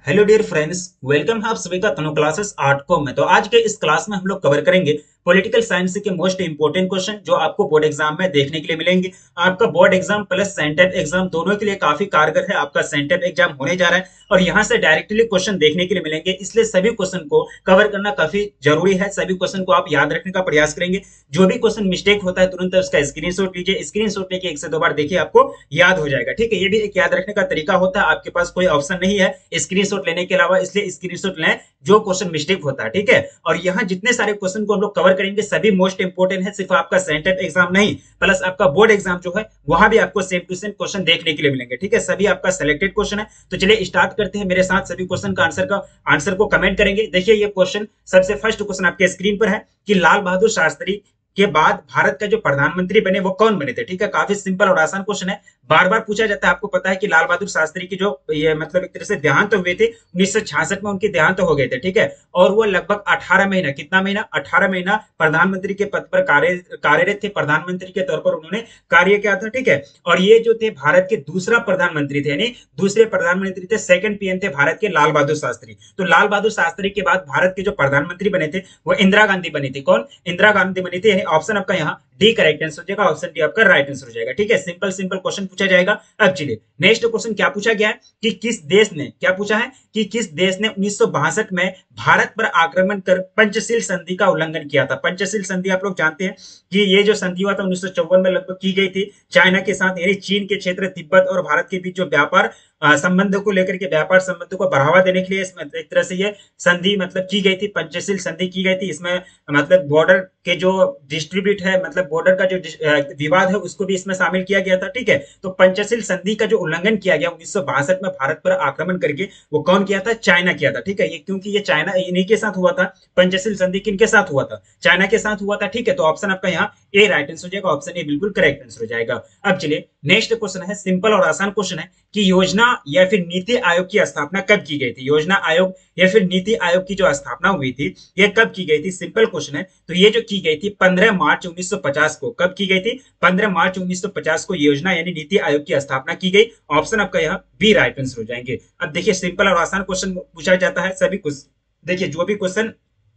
Hello dear friends, welcome है आप सभी का तनु क्लासेस 8 को में। तो आज के इस क्लास में हम लोग कवर करेंगे पॉलिटिकल साइंस के मोस्ट इंपोर्टेंट क्वेश्चन जो आपको बोर्ड एग्जाम में देखने के लिए मिलेंगे। आपका board exam plus sent up exam दोनों के लिए काफी कारगर है। आपका सेंटेप एग्जाम होने जा रहा है और यहाँ से डायरेक्टली क्वेश्चन देखने के लिए मिलेंगे, इसलिए सभी क्वेश्चन को कवर करना काफी जरूरी है। सभी क्वेश्चन को आप याद रखने का प्रयास करेंगे। जो भी क्वेश्चन मिस्टेक होता है तुरंत उसका स्क्रीनशॉट लीजिए। स्क्रीनशॉट लेके एक से दो बार देखिए, आपको याद हो जाएगा। ठीक है, ये भी एक याद रखने का तरीका होता है। आपके पास कोई ऑप्शन नहीं है स्क्रीनशॉट लेने के अलावा, इसलिए स्क्रीनशॉट लें जो क्वेश्चन मिस्टेक होता है। ठीक है, और यहाँ जितने सारे क्वेश्चन को हम लोग कवर करेंगे सभी मोस्ट इंपोर्टेंट है। सिर्फ आपका सेंटेप एग्जाम नहीं, प्लस आपका बोर्ड एग्जाम जो है वहां भी आपको सेम टू सेम क्वेश्चन देखने के लिए मिलेंगे। ठीक है, सभी आपका सिलेक्टेड क्वेश्चन है। तो चलिए स्टार्ट करते हैं मेरे साथ। सभी क्वेश्चन का आंसर को कमेंट करेंगे। देखिए ये क्वेश्चन, सबसे फर्स्ट क्वेश्चन आपके स्क्रीन पर है कि लाल बहादुर शास्त्री के बाद भारत का जो प्रधानमंत्री बने वो कौन बने थे। ठीक है, काफी सिंपल और आसान क्वेश्चन है। बार बार पूछा जाता है। आपको पता है कि लाल बहादुर शास्त्री की जो ये मतलब एक तरह से देहांत तो हुए थे 1966 में, उनके देहांत तो हो गए थे। ठीक है, और वो लगभग 18 महीना, कितना महीना, 18 महीना प्रधानमंत्री के पद पर कार्यरत थे। प्रधानमंत्री के तौर पर उन्होंने कार्य किया था। ठीक है, और ये जो थे भारत के दूसरा प्रधानमंत्री थे, यानी दूसरे प्रधानमंत्री थे, सेकंड पीएम थे भारत के लाल बहादुर शास्त्री। तो लाल बहादुर शास्त्री के बाद भारत के जो प्रधानमंत्री बने थे वो इंदिरा गांधी बनी थी। कौन? इंदिरा गांधी बनी थी। ऑप्शन आपका यहाँ डी करेक्ट आंसर हो जाएगा। ऑप्शन डी आपका राइट आंसर हो जाएगा। ठीक है, सिंपल सिंपल क्वेश्चन पूछा जाएगा। अब चलिए नेक्स्ट क्वेश्चन क्या पूछा गया है कि किस देश ने, क्या पूछा है कि किस देश ने 1962 में भारत पर आक्रमण कर पंचशील संधि का उल्लंघन किया था। पंचशील संधि आप लोग जानते हैं कि ये जो संधि हुआ था 1954 में लगभग की गई थी चाइना के साथ, यानी चीन के क्षेत्र, तिब्बत और भारत के बीच जो व्यापार संबंधों को लेकर के, व्यापार संबंधों को बढ़ावा देने के लिए इसमें एक तरह से ये संधि मतलब की गई थी, पंचशील संधि की गई थी। इसमें मतलब बॉर्डर के जो डिस्ट्रीब्यूट है, मतलब बॉर्डर का जो विवाद है उसको भी इसमें शामिल किया गया था। ठीक है, तो पंचशील संधि का जो उल्लंघन किया गया 1962 में भारत पर आक्रमण करके, वो कौन किया था? चाइना किया था। ठीक है, ये क्योंकि ये चाइना इन्हीं के साथ हुआ था। पंचशील संधि किनके साथ हुआ था? चाइना के साथ हुआ था। ठीक है, तो ऑप्शन आपका यहाँ ए राइट आंसर हो जाएगा। ऑप्शन ए बिल्कुल करेक्ट आंसर हो जाएगा। अब चलिए नेक्स्ट क्वेश्चन है, सिंपल और आसान क्वेश्चन है कि योजना या फिर नीति आयोग की स्थापना कब की गई थी। योजना आयोग या फिर नीति आयोग की जो स्थापना हुई थी ये कब की गई थी? सिंपल क्वेश्चन है। तो ये जो की गई थी 15 मार्च 1950 को। कब की गई थी? 15 मार्च 1950 को योजना यानी नीति आयोग की स्थापना की गई। ऑप्शन आपका यहाँ बी राइट आंसर हो जाएंगे। अब देखिए सिंपल और आसान क्वेश्चन पूछा जाता है सभी कुछ। देखिए जो भी क्वेश्चन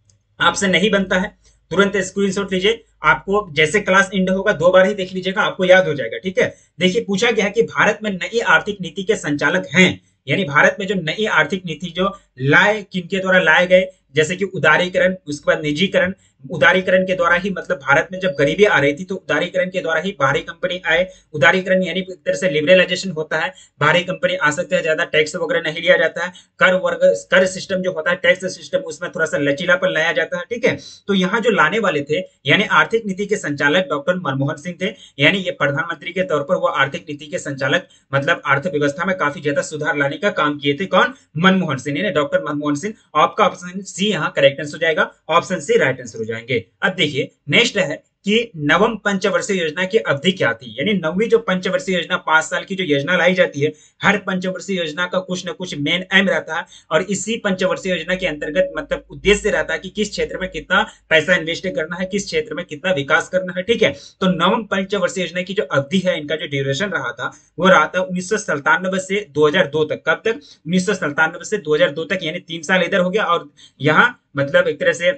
आपसे नहीं बनता है तुरंत स्क्रीनशॉट लीजिए। आपको जैसे क्लास एंड होगा 2 बार ही देख लीजिएगा, आपको याद हो जाएगा। ठीक है, देखिए पूछा गया है कि भारत में नई आर्थिक नीति के संचालक हैं, यानी भारत में जो नई आर्थिक नीति जो लाए, किनके द्वारा लाए गए, जैसे कि उदारीकरण, उसके बाद निजीकरण। उदारीकरण के द्वारा ही मतलब भारत में जब गरीबी आ रही थी तो उदारीकरण के द्वारा ही बाहरी कंपनी आए। उदारीकरण यानी एक तरह से लिबरलाइजेशन होता है, बाहरी कंपनी आ सकते हैं, ज्यादा टैक्स वगैरह नहीं लिया जाता है। कर सिस्टम जो होता है, टैक्स सिस्टम, उसमें थोड़ा सा लचीलापन लाया जाता है। ठीक है, तो यहाँ जो लाने वाले थे यानी आर्थिक नीति के संचालक डॉक्टर मनमोहन सिंह थे, यानी ये प्रधानमंत्री के तौर पर वो आर्थिक नीति के संचालक, मतलब अर्थव्यवस्था में काफी ज्यादा सुधार लाने का काम किए थे। कौन? मनमोहन सिंह, यानी डॉक्टर मनमोहन सिंह। आपका ऑप्शन सी यहाँ करेक्ट आंसर हो जाएगा। ऑप्शन सी राइट आंसर हो जाएंगे। अब देखिए नेक्स्ट है कि नवम पंचवर्षीय योजना की अवधि क्या थी, यानी नौवीं जो पंचवर्षीय योजना, 5 साल की जो योजना लाई जाती है, हर पंचवर्षीय योजना का कुछ ना कुछ मेन एम रहता है और इसी पंचवर्षीय योजना के अंतर्गत मतलब उद्देश्य रहता है कि किस क्षेत्र में कितना पैसा इन्वेस्ट करना है, किस क्षेत्र में कितना विकास करना है। ठीक है, तो नवम पंचवर्षीय योजना की जो अवधि है, इनका जो ड्यूरेशन रहा था वो रहा था 1997 से 2002 तक। कब तक? 1997 से 2002 तक, यानी 3 साल इधर हो गया और यहाँ मतलब एक तरह से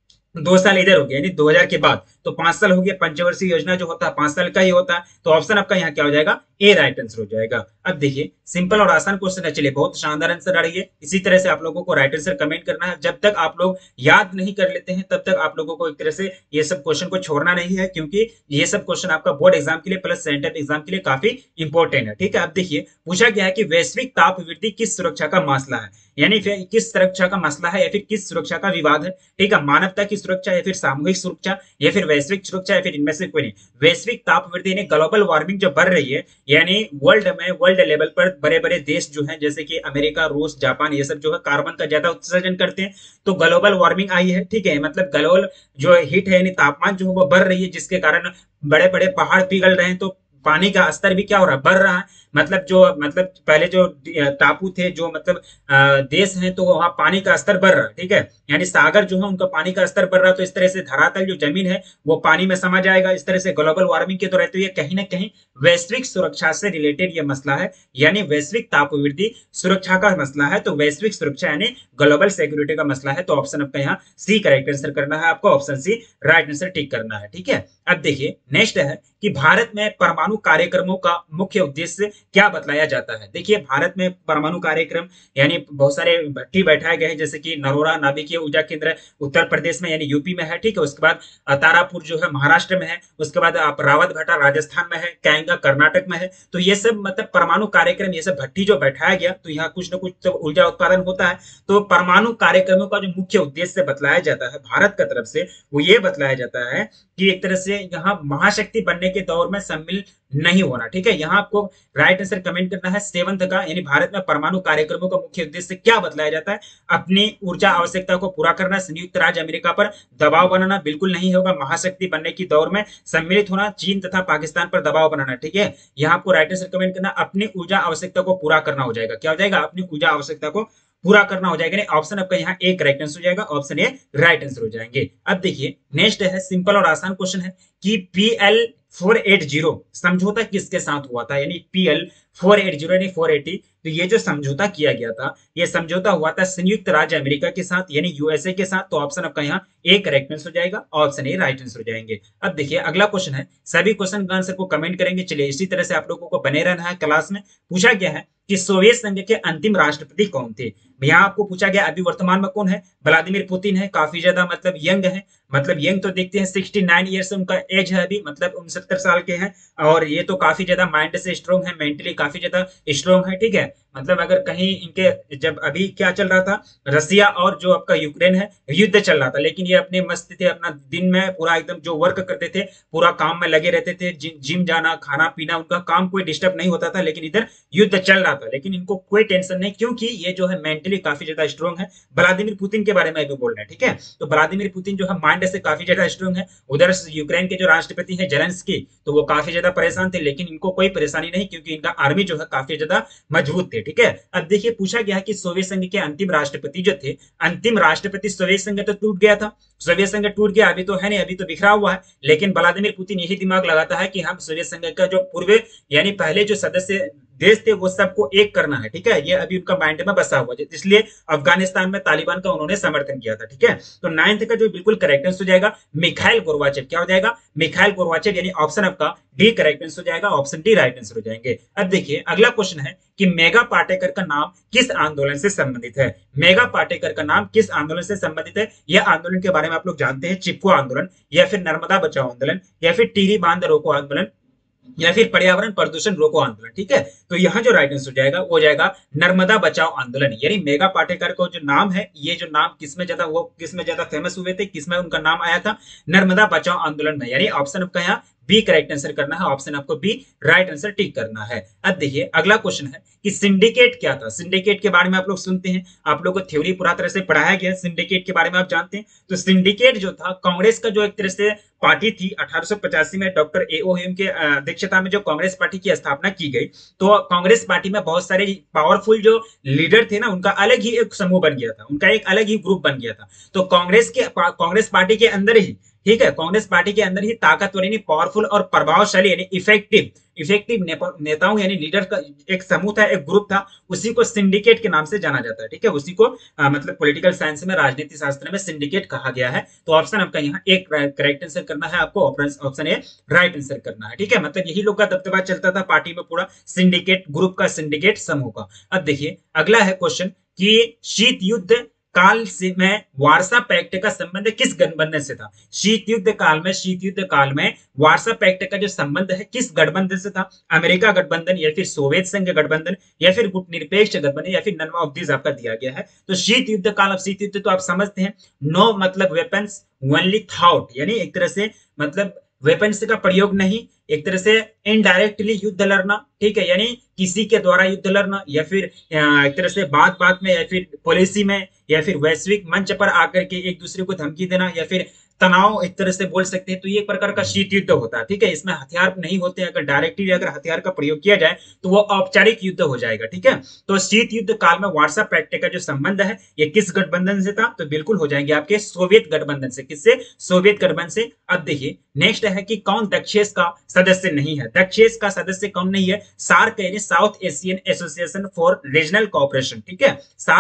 2 साल इधर हो गया, यानी 2000 के बाद तो 5 साल हो गया। पंचवर्षीय योजना जो होता है 5 साल का ही होता है। तो ऑप्शन आपका यहाँ क्या हो जाएगा? ए राइट आंसर हो जाएगा। अब देखिए सिंपल और आसान क्वेश्चन है। चलिए बहुत शानदार आंसर आ रही है। इसी तरह से आप लोगों को राइट आंसर कमेंट करना है। जब तक आप लोग याद नहीं कर लेते हैं तब तक आप लोगों को एक तरह से ये सब क्वेश्चन को छोड़ना नहीं है, क्योंकि ये सब क्वेश्चन आपका बोर्ड एग्जाम के लिए प्लस सेंट्रल एग्जाम के लिए काफी इंपॉर्टेंट है। ठीक है, अब देखिए पूछा गया है कि वैश्विक ताप वृद्धि किस सुरक्षा का मसला है, यानी फिर किस सुरक्षा का मसला है या फिर किस सुरक्षा का विवाद है। ठीक है, मानवता की सुरक्षा या फिर सामूहिक सुरक्षा या फिर वैश्विक सुरक्षा या फिर इनमें से कोई नहीं। वैश्विक ताप वृद्धि यानी ग्लोबल वार्मिंग जो बढ़ रही है, यानी वर्ल्ड लेवल पर बड़े बड़े देश जो हैं जैसे कि अमेरिका, रूस, जापान, ये सब जो है कार्बन का ज्यादा उत्सर्जन करते हैं, तो ग्लोबल वार्मिंग आई है। ठीक है, मतलब ग्लोबल जो हीट है यानी तापमान जो है वो बढ़ रही है, जिसके कारण बड़े बड़े पहाड़ पिघल रहे हैं। तो पानी का स्तर भी क्या हो रहा है, बढ़ रहा है। मतलब पहले जो टापू थे, जो मतलब देश हैं, तो वहाँ पानी का स्तर बढ़ रहा है, ठीक है। यानी सागर जो है उनका पानी का स्तर बढ़ रहा है, तो इस तरह से धरातल जो जमीन है वो पानी में समा जाएगा। इस तरह से ग्लोबल वार्मिंग के तो रहते हुए कहीं ना कहीं वैश्विक सुरक्षा से रिलेटेड ये मसला है, यानी वैश्विक तापवृद्धि सुरक्षा का मसला है। तो वैश्विक सुरक्षा यानी ग्लोबल सिक्योरिटी का मसला है। तो ऑप्शन आपका यहाँ सी करेक्ट आंसर करना है आपको, option C right answer tick करना है, ठीक है। अब देखिए नेक्स्ट है कि भारत में परमाणु कार्यक्रमों का मुख्य उद्देश्य क्या बतलाया जाता है। देखिए भारत में परमाणु कार्यक्रम यानी बहुत सारे भट्टी बैठाए गए हैं, जैसे कि नरोरा नाभिकीय ऊर्जा केंद्र उत्तर प्रदेश में यानी यूपी में है, ठीक है। उसके बाद तारापुर जो है महाराष्ट्र में है, उसके बाद आप रावत भट्टा राजस्थान में है, कैंगा कर्नाटक में है। तो ये सब मतलब परमाणु कार्यक्रम, ये सब भट्टी जो बैठाया गया, तो यहाँ कुछ न कुछ तो ऊर्जा उत्पादन होता है। तो परमाणु कार्यक्रमों का जो मुख्य उद्देश्य बतलाया जाता है भारत की तरफ से, वो ये बतलाया जाता है कि एक तरह से यहाँ महाशक्ति बनने के दौर में सम्मिलित नहीं होना, ठीक है। यहाँ आपको राइट आंसर कमेंट करना है सेवंथ का, यानी भारत में परमाणु कार्यक्रमों का मुख्य उद्देश्य क्या बतलाया जाता है, अपनी ऊर्जा आवश्यकता को पूरा करना, संयुक्त राज्य अमेरिका पर दबाव बनाना, बिल्कुल नहीं होगा, महाशक्ति बनने की दौर में सम्मिलित होना, चीन तथा पाकिस्तान पर दबाव बनाना, ठीक है। यहाँ आपको राइट आंसर कमेंट करना, अपनी ऊर्जा आवश्यकता को पूरा करना हो जाएगा। क्या हो जाएगा, अपनी ऊर्जा आवश्यकता को पूरा करना हो जाएगा। ऑप्शन आपका यहाँ एक राइट आंसर हो जाएगा, ऑप्शन ए राइट आंसर हो जाएंगे। अब देखिए नेक्स्ट है सिंपल और आसान क्वेश्चन है कि PL 480 समझौता किसके साथ हुआ था, यानी PL 480 यानी 480। तो ये जो समझौता किया गया था, ये समझौता हुआ था संयुक्त राज्य अमेरिका के साथ यानी यूएसए के साथ। तो ऑप्शन आपका यहाँ ए करेक्ट आंसर हो जाएगा, ऑप्शन ए राइट आंसर हो जाएंगे। अब देखिए अगला क्वेश्चन है, सभी क्वेश्चन का आंसर को कमेंट करेंगे। चलिए इसी तरह से आप लोगों को बने रहना है। क्लास में पूछा गया है कि सोवियत संघ के अंतिम राष्ट्रपति कौन थे। यहाँ आपको पूछा गया अभी वर्तमान में कौन है, व्लादिमीर पुतिन है, काफी ज्यादा मतलब यंग है, मतलब यंग तो देखते हैं 69 ईयर्स उनका एज है अभी, मतलब 69 साल के हैं। और ये तो काफी ज्यादा माइंड से स्ट्रोंग है, मेंटली काफी ज्यादा स्ट्रोंग है, ठीक है। मतलब अगर कहीं इनके, जब अभी क्या चल रहा था, रसिया और जो आपका यूक्रेन है युद्ध चल रहा था, लेकिन ये अपने मस्त थे, अपना दिन में पूरा एकदम जो वर्क करते थे, पूरा काम में लगे रहते थे, जिम जाना खाना पीना उनका काम कोई डिस्टर्ब नहीं होता था। लेकिन इधर युद्ध चल रहा था, लेकिन इनको कोई टेंशन नहीं, क्योंकि ये जो है मेंटली काफी ज्यादा स्ट्रोंग है। व्लादिमीर पुतिन के बारे में भी बोल रहे हैं, ठीक है। तो व्लादिमीर पुतिन जो है माइंड से काफी ज्यादा स्ट्रोंग है। उधर यूक्रेन के जो राष्ट्रपति है जेलेंस्की, तो वो काफी ज्यादा परेशान थे, लेकिन इनको कोई परेशानी नहीं, क्योंकि इनका आर्मी जो है काफी ज्यादा मजबूत थे, ठीक है। अब देखिए पूछा गया है कि सोवियत संघ के अंतिम राष्ट्रपति जो थे, अंतिम राष्ट्रपति सोवियत संघ तो टूट गया था, सोवियत संघ टूट गया, अभी तो है नहीं, अभी तो बिखरा हुआ है। लेकिन व्लादिमीर पुतिन यही दिमाग लगाता है कि हम सोवियत संघ का जो पूर्व यानी पहले जो सदस्य देश थे वो सबको एक करना है, ठीक है। ये अभी उनका माइंड में बसा हुआ है, इसलिए अफगानिस्तान में तालिबान का उन्होंने समर्थन किया था, ठीक है। तो नाइन्थ का जो बिल्कुल करेक्ट आंसर हो जाएगा मिखाइल गोर्बाचेव। क्या हो जाएगा, मिखाइल गोर्बाचेव, यानी ऑप्शन आपका डी करेक्ट आंसर हो जाएगा, ऑप्शन डी राइट आंसर हो जाएंगे। अब देखिए अगला क्वेश्चन है कि मेगा पाटेकर का नाम किस आंदोलन से संबंधित है। मेगा पाटेकर का नाम किस आंदोलन से संबंधित है, यह आंदोलन के बारे में आप लोग जानते हैं, चिपको आंदोलन, या फिर नर्मदा बचाओ आंदोलन, या फिर टिहरी बांध रोको आंदोलन, या फिर पर्यावरण प्रदूषण रोको आंदोलन, ठीक है। तो यहाँ जो राइट आंसर हो जाएगा वो जाएगा नर्मदा बचाओ आंदोलन। यानी मेगा पाटेकर को जो नाम है, ये जो नाम किसमें ज्यादा, वो किसमें ज्यादा फेमस हुए थे, किसमें उनका नाम आया था, नर्मदा बचाओ आंदोलन में। यानी ऑप्शन आपका यहाँ बी करेक्ट आंसर करना है, ऑप्शन आपको बी राइट आंसर टिक करना है। अब देखिए अगला क्वेश्चन है कि सिंडिकेट क्या था। सिंडिकेट के बारे में आप लोग सुनते हैं, आप लोग को थ्योरी पूरा तरह से पढ़ाया गया, सिंडिकेट के बारे में आप जानते हैं। तो सिंडिकेट जो था कांग्रेस का जो एक तरह से पार्टी थी, 1885 में डॉक्टर ए.ओ. ह्यूम के अध्यक्षता में जो कांग्रेस पार्टी की स्थापना की गई, तो कांग्रेस पार्टी में बहुत सारे पावरफुल जो लीडर थे ना, उनका अलग ही एक समूह बन गया था, उनका एक अलग ही ग्रुप बन गया था। तो कांग्रेस पार्टी के अंदर ही, ठीक है, कांग्रेस पार्टी के अंदर ही ताकतवर यानी पावरफुल और प्रभावशाली यानी इफेक्टिव नेताओं यानी लीडर का एक समूह था, एक ग्रुप था, उसी को सिंडिकेट के नाम से जाना जाता है, ठीक है। उसी को मतलब पॉलिटिकल साइंस में, राजनीति शास्त्र में सिंडिकेट कहा गया है। तो ऑप्शन आपका यहाँ एक करेक्ट आंसर करना है आपको, ऑप्शन ए राइट आंसर करना है, ठीक है। मतलब यही लोग का दबदबा चलता था पार्टी में, पूरा सिंडिकेट ग्रुप का, सिंडिकेट समूह का। अब देखिए अगला है क्वेश्चन कि शीत युद्ध काल से में वार्सा पैक्ट का संबंध किस गठबंधन से था। शीत युद्ध काल में वार्सा पैक्ट का जो संबंध है किस गठबंधन से था, अमेरिका गठबंधन, या फिर सोवियत संघ गठबंधन, या फिर गुटनिरपेक्ष गठबंधन, या फिर नन ऑफ दिस आपका दिया गया है। तो शीत युद्ध काल, अब शीत युद्ध तो आप समझते हैं, नो मतलब वेपन्स ओनली थॉट, यानी एक तरह से मतलब वेपन्स का प्रयोग नहीं, एक तरह से इनडायरेक्टली युद्ध लड़ना, ठीक है, यानी किसी के द्वारा युद्ध लड़ना, या फिर एक तरह से बात बात में, या फिर पॉलिसी में, या फिर वैश्विक मंच पर आकर के एक दूसरे को धमकी देना, या फिर तनाव एक तरह से बोल सकते हैं। तो ये एक प्रकार का शीत युद्ध होता है, ठीक है। इसमें हथियार नहीं होते, अगर डायरेक्टली अगर हथियार का प्रयोग किया जाए तो वो औपचारिक युद्ध हो जाएगा, ठीक है। तो शीत युद्ध काल में वार्सा पैक्ट का जो संबंध है ये किस गठबंधन से था, तो बिल्कुल हो जाएंगे आपके सोवियत गठबंधन से। किससे? सोवियत गठबंधन से। अब देखिए नेक्स्ट है कि कौन दक्षेश का सदस्य नहीं है। दक्षेश का सदस्य कौन नहीं है? सार्क यानी South Asian association for regional cooperation, ठीक है।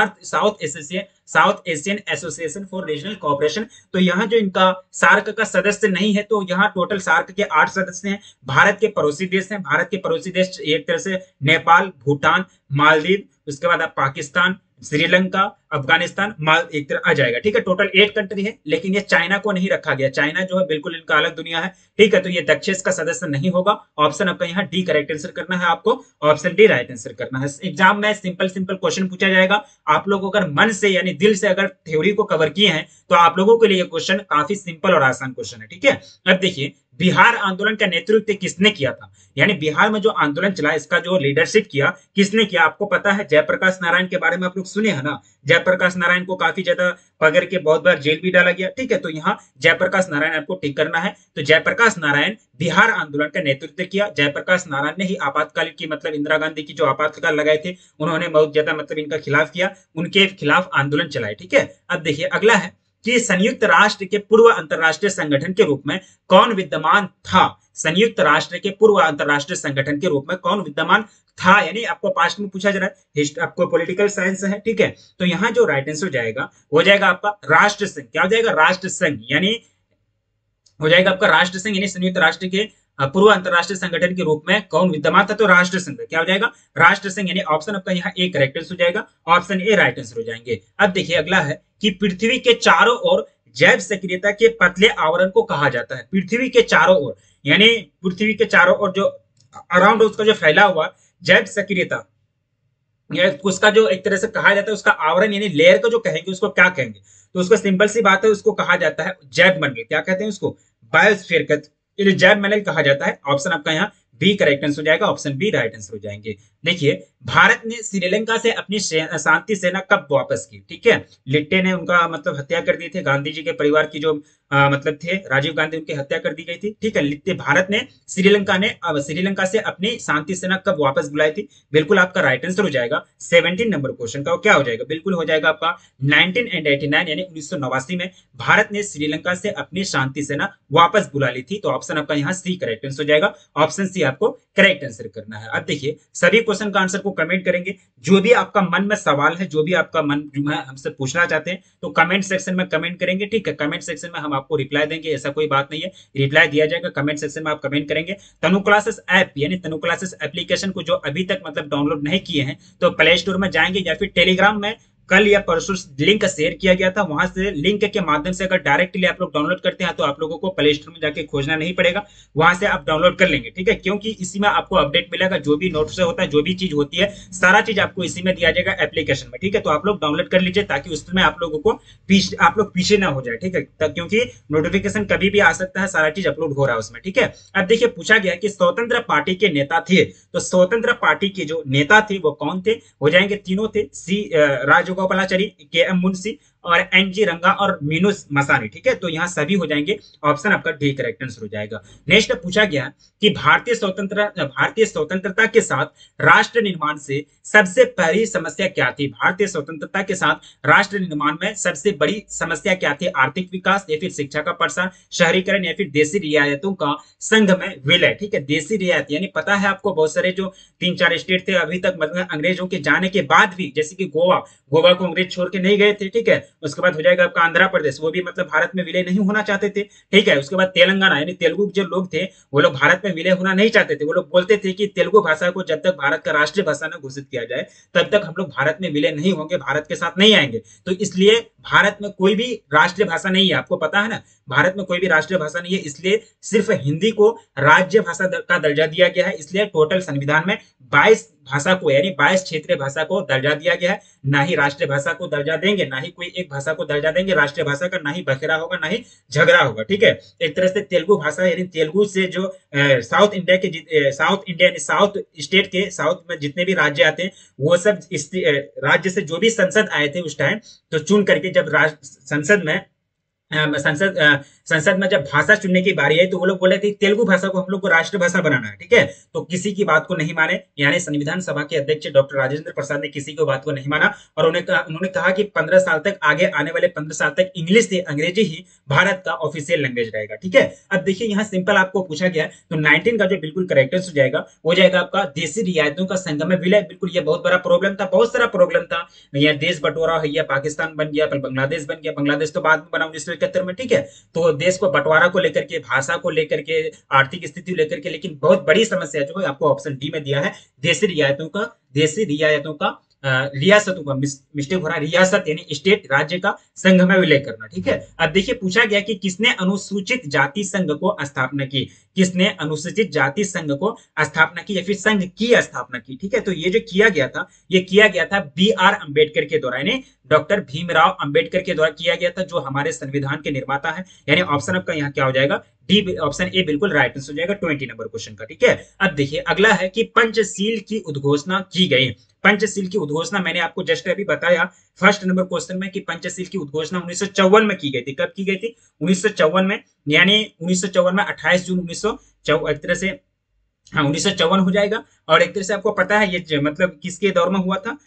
South Asian association for regional cooperation. तो यहाँ जो इनका सार्क का सदस्य नहीं है, तो यहाँ टोटल सार्क के 8 सदस्य हैं। भारत के पड़ोसी देश हैं, भारत के पड़ोसी देश एक तरह से नेपाल, भूटान, मालदीव, उसके बाद आप पाकिस्तान, श्रीलंका, अफगानिस्तान, माल एक तरह आ जाएगा, ठीक है। टोटल 8 कंट्री है, लेकिन ये चाइना को नहीं रखा गया। चाइना जो है बिल्कुल इनका अलग दुनिया है, ठीक है। तो ये दक्षेश का सदस्य नहीं होगा। ऑप्शन आपका यहाँ डी करेक्ट आंसर करना है, आपको ऑप्शन डी राइट आंसर करना है। एग्जाम में सिंपल सिंपल क्वेश्चन पूछा जाएगा। आप लोग अगर मन से यानी दिल से अगर थ्योरी को कवर किए हैं तो आप लोगों के लिए क्वेश्चन काफी सिंपल और आसान क्वेश्चन है, ठीक है। अब देखिए बिहार आंदोलन का नेतृत्व किसने किया था, यानी बिहार में जो आंदोलन चला इसका जो लीडरशिप किया किसने किया, आपको पता है। जयप्रकाश नारायण के बारे में आप लोग सुने हैं ना। जयप्रकाश नारायण को काफी ज्यादा पकड़ के बहुत बार जेल भी डाला गया, ठीक है। तो यहाँ जयप्रकाश नारायण आपको टिक करना है। तो जयप्रकाश नारायण बिहार आंदोलन का नेतृत्व किया। जयप्रकाश नारायण ने ही आपातकाल की मतलब इंदिरा गांधी की जो आपातकाल लगाए थे उन्होंने बहुत ज्यादा मतलब इनका खिलाफ किया, उनके खिलाफ आंदोलन चलाए, ठीक है। अब देखिए अगला है कि संयुक्त राष्ट्र के पूर्व अंतरराष्ट्रीय संगठन के रूप में कौन विद्यमान था। संयुक्त राष्ट्र के पूर्व अंतरराष्ट्रीय संगठन के रूप में कौन विद्यमान था, यानी आपको पास्ट में पूछा जा रहा है, आपको पॉलिटिकल साइंस है, ठीक है। तो यहाँ जो राइट आंसर जाएगा हो जाएगा आपका राष्ट्र संघ। क्या हो जाएगा? राष्ट्र संघ, यानी हो जाएगा आपका राष्ट्र संघ, यानी संयुक्त राष्ट्र के पूर्व अंतरराष्ट्रीय संगठन के रूप में कौन विद्यमान था, तो राष्ट्र संघ। क्या हो जाएगा? राष्ट्र संघ, यानी ऑप्शन आपका यहाँ ए करेक्ट आंसर हो जाएगा, ऑप्शन ए राइट आंसर हो जाएंगे। अब देखिए अगला है कि पृथ्वी के चारों ओर जैव सक्रियता के पतले आवरण को कहा जाता है। पृथ्वी के चारों ओर, यानी पृथ्वी के चारों ओर जो अराउंड उसका जो फैला हुआ जैव सक्रियता, उसका जो एक तरह से कहा जाता है उसका आवरण यानी लेयर को जो कहेंगे उसको क्या कहेंगे, तो उसको सिंपल सी बात है, उसको कहा जाता है जैव मंडल। क्या कहते हैं उसको? बायोस्फीयर का जैव मंडल कहा जाता है। ऑप्शन आपका यहाँ बी करेक्ट आंसर हो जाएगा, ऑप्शन बी राइट आंसर हो जाएंगे। देखिए भारत ने श्रीलंका से अपनी शांति सेना कब वापस की, ठीक है। लिट्टे ने उनका मतलब हत्या कर दी थी, गांधी जी के परिवार की जो मतलब थे राजीव गांधी, उनकी हत्या कर दी गई थी, ठीक है। लिट्टे भारत ने श्रीलंका से अपनी शांति सेना कब वापस बुलाई थी, बिल्कुल आपका राइट आंसर हो जाएगा 17 नंबर क्वेश्चन का। क्या हो जाएगा? बिल्कुल हो जाएगा आपका 1989 यानी 1989 में भारत ने श्रीलंका से अपनी शांति सेना वापस बुला ली थी। तो ऑप्शन आपका यहाँ सी करेक्ट आंसर हो जाएगा, ऑप्शन सी आपको करेक्ट आंसर करना है। अब देखिए सभी क्वेश्चन का आंसर को कमेंट करेंगे, जो भी आपका मन में सवाल है, जो भी आपका मन जो है हमसे पूछना चाहते हैं तो कमेंट सेक्शन में कमेंट करेंगे, ठीक है। कमेंट सेक्शन में हम आपको रिप्लाई देंगे, ऐसा कोई बात नहीं है, रिप्लाई दिया जाएगा। कमेंट सेक्शन में आप कमेंट करेंगे। तनु क्लासेस ऐप यानी तनु क्लासेस एप्लीकेशन को जो अभी तक मतलब डाउनलोड नहीं किए हैं तो प्ले स्टोर में जाएंगे या फिर टेलीग्राम में कल या परसों लिंक शेयर किया गया था, वहां से लिंक के माध्यम से अगर डायरेक्टली आप लोग डाउनलोड करते हैं तो आप लोगों को प्ले स्टोर में जाके खोजना नहीं पड़ेगा, वहां से आप डाउनलोड कर लेंगे, ठीक है। क्योंकि इसी में आपको अपडेट मिलेगा, जो भी नोट से होता है, जो भी चीज होती है, सारा चीज आपको इसी में दिया जाएगा एप्लीकेशन में, ठीक है। तो आप लोग डाउनलोड कर लीजिए ताकि उसमें आप लोगों को आप लोग पीछे ना हो जाए, ठीक है, क्योंकि नोटिफिकेशन कभी भी आ सकता है, सारा चीज अपलोड हो रहा है उसमें, ठीक है। अब देखिए पूछा गया कि स्वतंत्र पार्टी के नेता थे, तो स्वतंत्र पार्टी के जो नेता थे वो कौन थे, हो जाएंगे तीनों थे, सी राजगोपालाचारी, के एम मुंशी और एन जी रंगा और मीनू मसानी, ठीक है। तो यहाँ सभी हो जाएंगे, ऑप्शन आपका डी करेक्ट आंसर हो जाएगा। नेक्स्ट पूछा गया कि भारतीय स्वतंत्रता के साथ राष्ट्र निर्माण से सबसे पहली समस्या क्या थी। भारतीय स्वतंत्रता के साथ राष्ट्र निर्माण में सबसे बड़ी समस्या क्या थी? आर्थिक विकास या फिर शिक्षा का प्रसार, शहरीकरण या फिर देशी रियायतों का संघ में विलय, ठीक है। देशी रियायत यानी पता है आपको बहुत सारे जो 3-4 स्टेट थे अभी तक मतलब अंग्रेजों के जाने के बाद भी, जैसे कि गोवा को अंग्रेज छोड़ के नहीं गए थे, ठीक है। उसके बाद हो जाएगा आपका आंध्र प्रदेश, वो भी मतलब भारत में विलय नहीं होना चाहते थे, ठीक है। उसके बाद तेलंगाना यानी तेलुगु जो लोग थे वो लोग भारत में विलय होना नहीं चाहते थे। वो लोग बोलते थे कि तेलुगु भाषा को जब तक भारत का राष्ट्रीय भाषा न घोषित किया जाए तब तक हम लोग भारत में विलय नहीं होंगे, भारत के साथ नहीं आएंगे। तो इसलिए भारत में कोई भी राष्ट्रीय भाषा नहीं है, आपको पता है ना, भारत में कोई भी राष्ट्रीय भाषा नहीं है, इसलिए सिर्फ हिंदी को राज्य भाषा का दर्जा दिया गया है। इसलिए टोटल संविधान में 22 भाषा को यानी 22 क्षेत्रीय भाषा को दर्जा दिया गया है। ना ही राष्ट्रीय भाषा को दर्जा देंगे, ना ही कोई एक भाषा को दर्जा देंगे राष्ट्रीय भाषा का, ना ही बखेरा होगा, ना ही झगड़ा होगा, ठीक है। एक तरह से तेलुगु भाषा यानी तेलुगु से जो साउथ इंडिया यानी साउथ स्टेट के साउथ में जितने भी राज्य आते हैं वो सब इस राज्य से जो भी संसद आए थे उस टाइम, तो चुन करके जब संसद में संसद संसद में जब भाषा चुनने की बारी आई तो वो लोग बोले थे तेलुगु भाषा को हम लोग को राष्ट्रभाषा बनाना है, ठीक है। तो किसी की बात को नहीं माने, यानी संविधान सभा के अध्यक्ष डॉक्टर राजेंद्र प्रसाद ने किसी की बात को नहीं माना और उन्होंने कहा कि 15 साल तक, आगे आने वाले 15 साल तक इंग्लिश से अंग्रेजी ही भारत का ऑफिशियल लैंग्वेज रहेगा, ठीक है। अब देखिए यहाँ सिंपल आपको पूछा गया तो 19 का जो बिल्कुल करेक्ट हो जाएगा वो जाएगा आपका देशी रियायतों का संगम में विलय। बिल्कुल ये बहुत बड़ा प्रॉब्लम था, बहुत सारा प्रॉब्लम था, या देश बंटवारा है, या पाकिस्तान बन गया, फिर बांग्लादेश बन गया, बांग्लादेश तो बाद में बना 1971 में, ठीक है। तो देश को बंटवारा को लेकर के, भाषा को लेकर के, आर्थिक स्थिति लेकर के, लेकिन बहुत बड़ी समस्या जो है आपको ऑप्शन डी में दिया है, देशी रियायतों का, देशी रियायतों का रियासतों का, मिस्टेक हो रहा है, रियासत यानी स्टेट, राज्य का संघ में विलय करना, ठीक है। अब देखिए पूछा गया कि किसने अनुसूचित जाति संघ को स्थापना की, किसने अनुसूचित जाति संघ को स्थापना की या फिर संघ की स्थापना की, ठीक है। तो ये जो किया गया था, ये किया गया था बी आर अम्बेडकर के द्वारा, यानी डॉक्टर भीमराव अंबेडकर के द्वारा किया गया था, जो हमारे संविधान के निर्माता है। यानी ऑप्शन आपका यहाँ क्या हो जाएगा, डी, ऑप्शन ए बिल्कुल राइट आंसर हो जाएगा 20 नंबर क्वेश्चन का, ठीक है। अब देखिए अगला है कि पंचशील की उद्घोषणा की गई। पंचशील की उद्घोषणा मैंने आपको जस्ट अभी बताया फर्स्ट नंबर क्वेश्चन में कि पंचशील की उद्घोषणा 1954 में की गई थी। कब की गई थी, 1954 में, यानी 1954 में 28 जून 1954, एक तरह से हाँ 1954 हो जाएगा। और एक तरह से आपको पता है ये मतलब किसके दौर में हुआ था,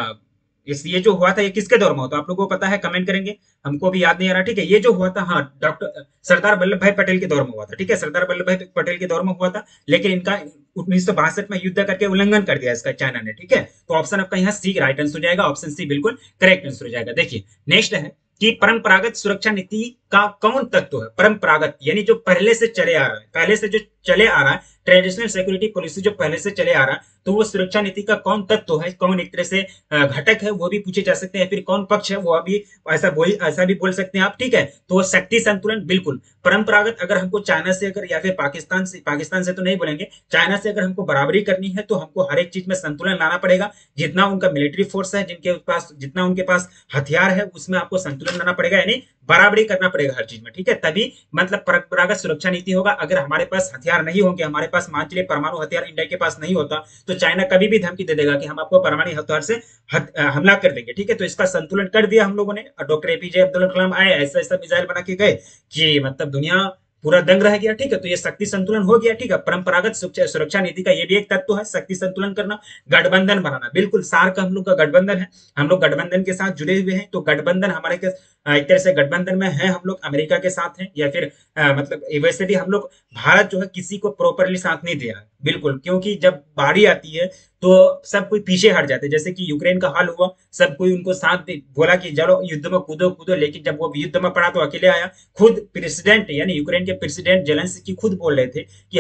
इसलिए जो हुआ था ये किसके दौर में हुआ था आप लोगों को पता है, कमेंट करेंगे, हमको भी याद नहीं आ रहा, ठीक है। ये जो हुआ था, हाँ डॉक्टर सरदार वल्लभ भाई पटेल के दौर में हुआ था, ठीक है, सरदार वल्लभ भाई पटेल के दौर में हुआ था, लेकिन इनका 1962 में युद्ध करके उल्लंघन कर दिया इसका चाइना ने, ठीक है। तो ऑप्शन आपका यहाँ सी राइट आंसर हो जाएगा, ऑप्शन सी बिल्कुल करेक्ट आंसर हो जाएगा। देखिए नेक्स्ट है कि परंपरागत सुरक्षा नीति का कौन तत्व है, परंपरागत यानी जो पहले से चले आ रहा है, पहले से जो चले आ रहा है, ट्रेडिशनल सिक्योरिटी पॉलिसी जो पहले से चले आ रहा है, तो वो सुरक्षा नीति का कौन तत्व है, कौन एक तरह से घटक है, वो भी पूछे जा सकते हैं, फिर कौन पक्ष है वो अभी ऐसा भी बोल सकते हैं आप, ठीक है। तो शक्ति संतुलन, बिल्कुल परंपरागत, अगर हमको चाइना से अगर या फिर पाकिस्तान से तो नहीं बोलेंगे, चाइना से अगर हमको बराबरी करनी है तो हमको हर एक चीज में संतुलन लाना पड़ेगा। जितना उनका मिलिट्री फोर्स है, जितना उनके पास हथियार है, उसमें आपको संतुलन लाना पड़ेगा, यानी बराबरी करना पड़ेगा हर चीज में, ठीक है। तभी मतलब परंपरागत सुरक्षा नीति होगा। अगर हमारे पास हथियार नहीं होंगे, हमारे पास मान चलिए परमाणु हथियार इंडिया के पास नहीं होता, तो चाइना कभी भी धमकी दे देगा कि हम आपको परमाणु हथियार से हमला कर देंगे, ठीक है। तो इसका संतुलन कर दिया हम लोगों ने, डॉक्टर एपीजे अब्दुल कलाम आए, ऐसा ऐसा मिसाइल बना के गए कि मतलब दुनिया पूरा दंग रह गया, ठीक है। तो ये शक्ति संतुलन हो गया, ठीक है। परंपरागत सुरक्षा नीति का ये भी एक तत्व है, शक्ति संतुलन करना। गठबंधन बनाना, बिल्कुल सार्क हम लोग का गठबंधन है, हम लोग गठबंधन के साथ जुड़े हुए हैं। तो गठबंधन हमारे के एक तरह से गठबंधन में है, हम लोग अमेरिका के साथ हैं, या फिर मतलब वैसे भी हम लोग, भारत जो है किसी को प्रॉपरली साथ नहीं दे रहा है, बिल्कुल, क्योंकि जब बारी आती है तो सब कोई पीछे हट जाते हैं। जैसे कि यूक्रेन का हाल हुआ, सब कोई उनको साथ बोला कि चलो युद्ध में कूदो कूदो, लेकिन जब वो युद्ध में पड़ा तो अकेले आया। खुद प्रेसिडेंट यानी यूक्रेन के प्रेसिडेंट जेलेंस्की खुद बोल रहे थे कि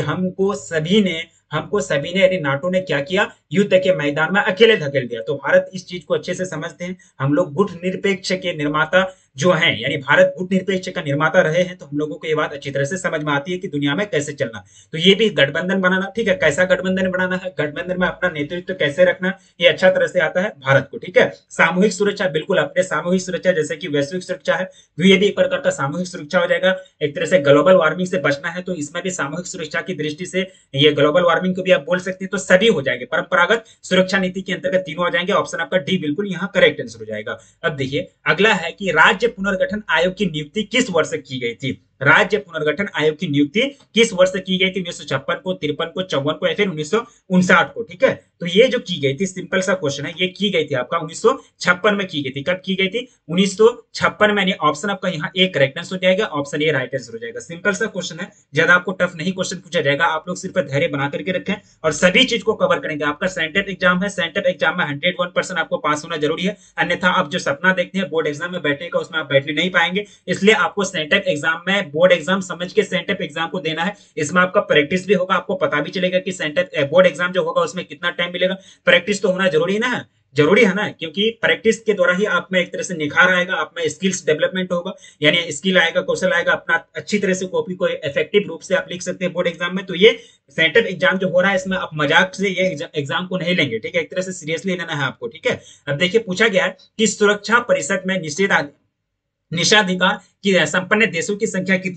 हमको सभी ने यानी नाटो ने क्या किया, युद्ध के मैदान में अकेले धकेल दिया। तो भारत इस चीज को अच्छे से समझते हैं, हम लोग गुटनिरपेक्ष के निर्माता जो हैं, यानी भारत गुटनिरपेक्ष का निर्माता रहे हैं, तो हम लोगों को ये बात अच्छी तरह से समझ में आती है कि दुनिया में कैसे चलना। तो ये भी गठबंधन बनाना, ठीक है, कैसा गठबंधन बनाना है, गठबंधन में अपना नेतृत्व कैसे रखना, ये अच्छा तरह से आता है भारत को, ठीक है। सामूहिक सुरक्षा, बिल्कुल अपने सामूहिक सुरक्षा, जैसे कि वैश्विक सुरक्षा है, ये भी एक प्रकार का सामूहिक सुरक्षा हो जाएगा। एक तरह से ग्लोबल वार्मिंग से बचना है, तो इसमें भी सामूहिक सुरक्षा की दृष्टि से ये ग्लोबल वार्मिंग को भी आप बोल सकते हैं। तो सभी हो जाएंगे, परंपरागत सुरक्षा नीति के अंतर्गत तीनों आ जाएंगे। ऑप्शन आपका डी बिल्कुल यहाँ करेक्ट आंसर हो जाएगा। अब देखिए अगला है कि राज्य पुनर्गठन आयोग की नियुक्ति किस वर्ष की गई थी। राज्य पुनर्गठन आयोग की नियुक्ति किस वर्ष की गई थी, 1956 को, 53 को, 54 को, या फिर 1959 को, ठीक है। तो ये जो की गई थी, सिंपल सा क्वेश्चन है, ये की गई थी आपका 1956 में की गई थी। कब की गई थी, 1956 में। ऑप्शन आपका यहाँ एक करेक्ट आंसर हो जाएगा, ऑप्शन ए राइट आंसर हो जाएगा। सिंपल सा क्वेश्चन है, ज्यादा आपको टफ नहीं क्वेश्चन पूछा जाएगा, आप लोग सिर्फ धैर्य बना करके रखें और सभी चीज को कवर करेंगे। आपका सेंटेड एग्जाम है, सेंटेड एग्जाम में 101% आपको पास होना जरूरी है, अन्यथा आप जो सपना देखते हैं बोर्ड एग्जाम में बैठने का, उसमें आप बैठने नहीं पाएंगे। इसलिए आपको सेंटेड एग्जाम में बोर्ड एग्जाम समझ के सेंटेड एग्जाम को देना है। इसमें आपका प्रैक्टिस भी होगा, आपको पता भी चलेगा कि सेंटेड बोर्ड एग्जाम जो होगा उसमें कितना टाइम मिलेगा। प्रैक्टिस तो होना जरूरी ना है, जरूरी है ना, क्योंकि प्रैक्टिस के द्वारा ही आप में एक तरह से निखार आएगा, आप में स्किल्स डेवलपमेंट होगा, यानी स्किल आएगा, कौशल आएगा, अपना अच्छी तरह से कॉपी को इफेक्टिव रूप से आप लिख सकते हैं बोर्ड एग्जाम में। तो ये सेंट्रल एग्जाम जो हो रहा है, इसमें आप मजाक से ये एग्जाम को नहीं लेंगे, ठीक है, एक तरह से सीरियसली लेना है आपको, ठीक है। अब देखिए पूछा गया है कि सुरक्षा परिषद में निषेधाधिकार की संपन्न देशों की संख्या कितनी है।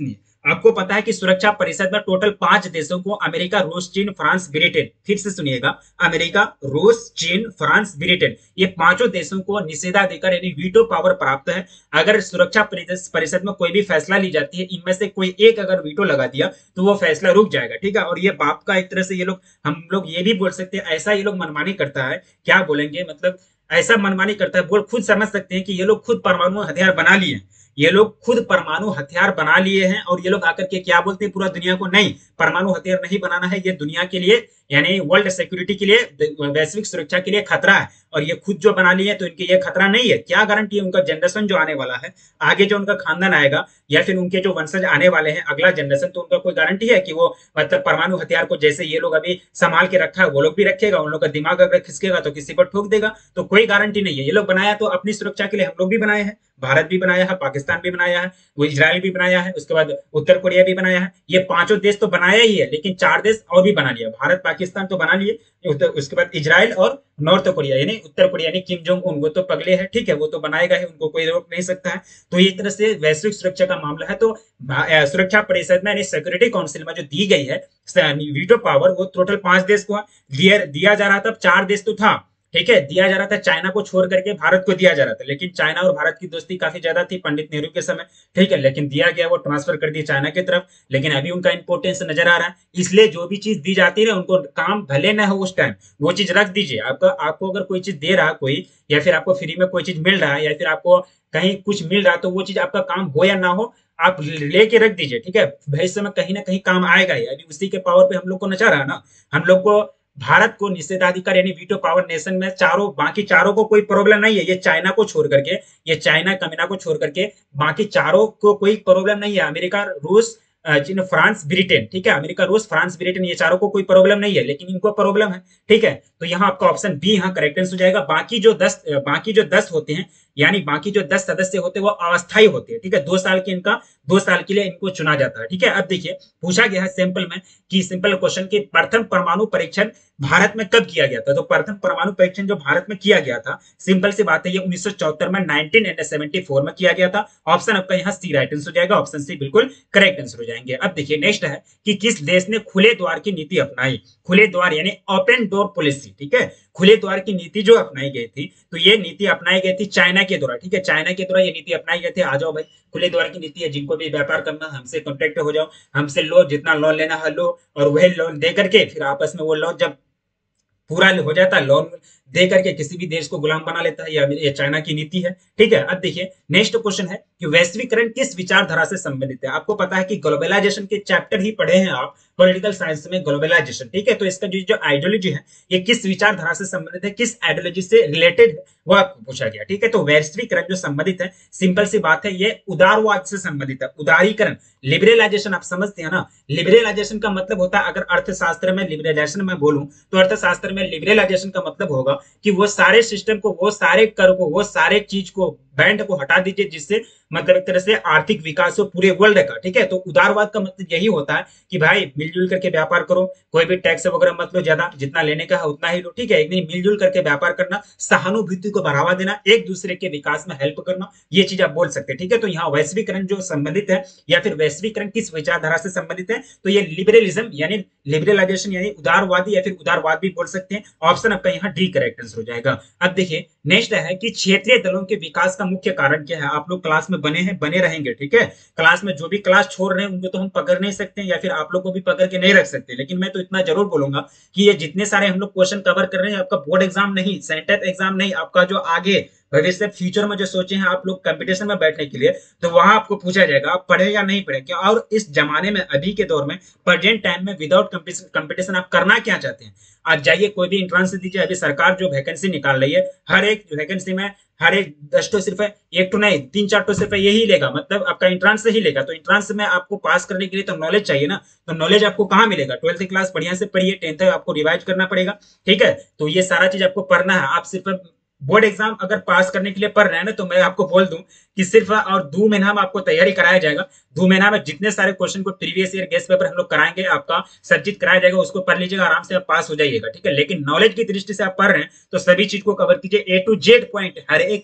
आपको पता है कि सुरक्षा परिषद में टोटल 5 देशों को, अमेरिका, रूस, चीन, फ्रांस, ब्रिटेन, फिर से सुनिएगा, अमेरिका, रूस, चीन, फ्रांस, ब्रिटेन, ये पांचों देशों को निषेधाधिकार यानी वीटो पावर प्राप्त है। अगर सुरक्षा परिषद में कोई भी फैसला ली जाती है, इनमें से कोई एक अगर वीटो लगा दिया तो वो फैसला रुक जाएगा, ठीक है। और ये बाप का एक तरह से ये लोग, हम लोग ये भी बोल सकते हैं, ऐसा ये लोग मनमानी करता है, क्या बोलेंगे, मतलब ऐसा मनमानी करता है, बोल खुद समझ सकते हैं कि ये लोग खुद परमाणु हथियार बना लिए हैं, ये लोग खुद परमाणु हथियार बना लिए हैं, और ये लोग आकर के क्या बोलते हैं पूरा दुनिया को, नहीं, परमाणु हथियार नहीं बनाना है, ये दुनिया के लिए यानी वर्ल्ड सिक्योरिटी के लिए, वैश्विक सुरक्षा के लिए खतरा है, और ये खुद जो बना लिए तो इनके ये खतरा नहीं है। क्या गारंटी है उनका जनरेशन जो आने वाला है, आगे जो उनका खानदान आएगा या फिर उनके जो वंशज आने वाले हैं अगला जनरेशन, तो उनका कोई गारंटी है कि वो मतलब परमाणु हथियार को जैसे ये लोग अभी संभाल के रखा है वो लोग भी रखेगा, उन लोग का दिमाग अगर खिसकेगा तो किसी पर ठोक देगा, तो कोई गारंटी नहीं है। ये लोग बनाया तो अपनी सुरक्षा के लिए, हम लोग भी बनाए हैं, भारत भी बनाया है, पाकिस्तान भी बनाया है, वो इजराइल भी बनाया है, उसके बाद उत्तर कोरिया भी बनाया है, ये पांचों देश तो बनाया ही है, लेकिन 4 देश और भी बना लिया, भारत पाकिस्तान तो बना लिए, उसके बाद इजराइल और नॉर्थ कोरिया यानी उत्तर कोरिया यानी किम जोंग उन, वो तो पगले हैं, ठीक है, वो तो बनाएगा ही, उनको कोई रोक नहीं सकता है। तो ये तरह से वैश्विक सुरक्षा का मामला है। तो सुरक्षा परिषद में यानी सिक्योरिटी काउंसिल में जो दी गई है वीटो पावर, वो टोटल 5 देश को दिया जा रहा था, 4 देश तो था, ठीक है, दिया जा रहा था, चाइना को छोड़ करके भारत को दिया जा रहा था, लेकिन चाइना और भारत की दोस्ती काफी ज्यादा थी पंडित नेहरू के समय, ठीक है, लेकिन दिया गया वो ट्रांसफर कर दिया चाइना की तरफ, लेकिन अभी उनका इंपोर्टेंस नजर आ रहा है, इसलिए जो भी चीज दी जाती है ना उनको काम भले ना हो उस टाइम, वो चीज रख दीजिए। आपका आपको अगर कोई चीज दे रहा है कोई, या फिर आपको फ्री में कोई चीज मिल रहा है, या फिर आपको कहीं कुछ मिल रहा है, तो वो चीज आपका काम हो या ना हो, आप लेके रख दीजिए, ठीक है, भविष्य में कहीं ना कहीं काम आएगा ही। अभी उसी के पावर पे हम लोग को नचा रहा है ना, हम लोग को भारत को निषेधाधिकार यानी वीटो पावर नेशन में चारों, बाकी चारों को कोई प्रॉब्लम नहीं है, ये चाइना को छोड़ करके, ये चाइना कमीना को छोड़ करके बाकी चारों को कोई प्रॉब्लम नहीं है, अमेरिका, रूस, चीन, फ्रांस, ब्रिटेन, ठीक है, अमेरिका, रूस, फ्रांस, ब्रिटेन, ये चारों को कोई प्रॉब्लम नहीं है, लेकिन इनको प्रॉब्लम है, ठीक है। तो यहाँ आपका ऑप्शन बी यहाँ करेक्ट आंसर हो जाएगा। बाकी जो 10 होते हैं, यानी बाकी जो 10 सदस्य होते हैं वो अस्थायी होते हैं, ठीक है, 2 साल के इनका, 2 साल के लिए इनको चुना जाता है, ठीक है। अब देखिए पूछा गया है सिंपल में कि सिंपल क्वेश्चन की प्रथम परमाणु परीक्षण भारत में कब किया गया था, तो प्रथम परमाणु परीक्षण जो भारत में किया गया था, सिंपल सी बात है, ये 1974 में 1974 में किया गया था। ऑप्शन आपका यहाँ सी राइट आंसर हो जाएगा, ऑप्शन सी बिल्कुल करेक्ट आंसर हो जाएंगे। अब देखिए नेक्स्ट है कि किस देश ने खुले द्वार की नीति अपनाई, खुले द्वार यानी ओपन डोर पॉलिसी, ठीक है, खुले द्वार की नीति जो अपनाई गई थी, तो ये नीति अपनाई गई थी चाइना के द्वारा, ठीक है, चाइना के द्वारा ये नीति अपनाई गई थी। आ जाओ भाई, खुले द्वार की नीति है, जिनको भी व्यापार करना हमसे कॉन्टेक्ट हो जाओ, हमसे लो, जितना लोन लेना है लो, और वही लोन दे करके फिर आपस में वो लोन जब पूरा हो जाता है, लोन दे करके किसी भी देश को गुलाम बना लेता है, ये चाइना की नीति है, ठीक है। अब देखिए नेक्स्ट क्वेश्चन है कि वैश्वीकरण किस विचारधारा से संबंधित है। आपको पता है कि ग्लोबलाइजेशन के चैप्टर ही पढ़े हैं आप पॉलिटिकल साइंस में, ग्लोबलाइजेशन, ठीक है, तो इसका जो आइडियोलॉजी है ये किस विचारधारा से संबंधित है, किस आइडियोलॉजी से रिलेटेड है, वो आपको पूछा गया, ठीक है। तो वैश्वीकरण जो संबंधित है, सिंपल सी बात है, ये उदारवाद से संबंधित है, उदारीकरण, लिबरलाइजेशन, आप समझते हैं ना, लिबरलाइजेशन का मतलब होता है, अगर अर्थशास्त्र में लिबरलाइजेशन में बोलूं तो अर्थशास्त्र में लिबरलाइजेशन का मतलब होगा कि वो सारे सिस्टम को, वो सारे कर को, वो सारे चीज को, बैंड को हटा दीजिए, जिससे मतलब एक तरह से आर्थिक विकास हो पूरे वर्ल्ड का, ठीक है। तो उदारवाद का मतलब यही होता है कि भाई मिलजुल करके व्यापार करो, कोई भी टैक्स वगैरह मत लो ज्यादा, जितना लेने का है उतना ही लो, ठीक है, एक नहीं, मिलजुल करके व्यापार करना, सहानुभूति को बढ़ावा देना, एक दूसरे के विकास में हेल्प करना, ये चीज आप बोल सकते हैं, ठीक है। तो यहाँ वैश्वीकरण जो संबंधित है, या फिर वैश्वीकरण किस विचारधारा से संबंधित है, तो ये लिबरलिज्म यानी लिबरलाइजेशन यानी उदारवादी, या फिर उदारवाद भी बोल सकते हैं। ऑप्शन आपका यहाँ डी करेक्ट आंसर हो जाएगा। अब देखिए नेक्स्ट है कि क्षेत्रीय दलों के विकास का मुख्य कारण क्या है। आप लोग क्लास में बने हैं, बने रहेंगे, ठीक है, क्लास में जो भी क्लास छोड़ रहे हैं उनको तो हम पकड़ नहीं सकते, या फिर आप लोग को भी पकड़ के नहीं रख सकते, लेकिन मैं तो इतना जरूर बोलूंगा कि ये जितने सारे हम लोग क्वेश्चन कवर कर रहे हैं, आपका बोर्ड एग्जाम नहीं, सेंटेड एग्जाम नहीं, आपका जो आगे भविष्य फ्यूचर में जो सोचे हैं आप लोग कंपटीशन में बैठने के लिए, तो वहां आपको पूछा जाएगा आप पढ़े या नहीं पढ़े क्या। और इस जमाने में, अभी के दौर में, प्रेजेंट टाइम में, विदाउट कंपटीशन आप करना क्या चाहते हैं। आज जाइए कोई भी एंट्रेंस दीजिए, अभी सरकार जो वैकेंसी निकाल रही है, हर एक वैकेंसी में हर एक 10 तो सिर्फ एक तो नहीं, 3-4 तो सिर्फ यही लेगा, मतलब आपका एंट्रेंस से ही लेगा। तो एंट्रेंस में आपको पास करने के लिए तो नॉलेज चाहिए ना, तो नॉलेज आपको कहाँ मिलेगा, 12th क्लास बढ़िया से पढ़िए, 10th आपको रिवाइज करना पड़ेगा, ठीक है। तो ये सारा चीज आपको पढ़ना है। आप सिर्फ बोर्ड एग्जाम अगर पास करने के लिए पढ़ रहे हैं ना, तो मैं आपको बोल दूं कि सिर्फ और 2 महीना में आपको तैयारी कराया जाएगा। 2 महीना में जितने सारे क्वेश्चन को प्रीवियस ईयर गेस्ट पेपर हम लोग कराएंगे, आपका सर्जित कराया जाएगा, उसको पढ़ लीजिएगा, आराम से आप पास हो जाइएगा, ठीक है। लेकिन नॉलेज की दृष्टि से आप पढ़ रहे हैं तो सभी चीज को कवर कीजिए, A to Z पॉइंट, हर एक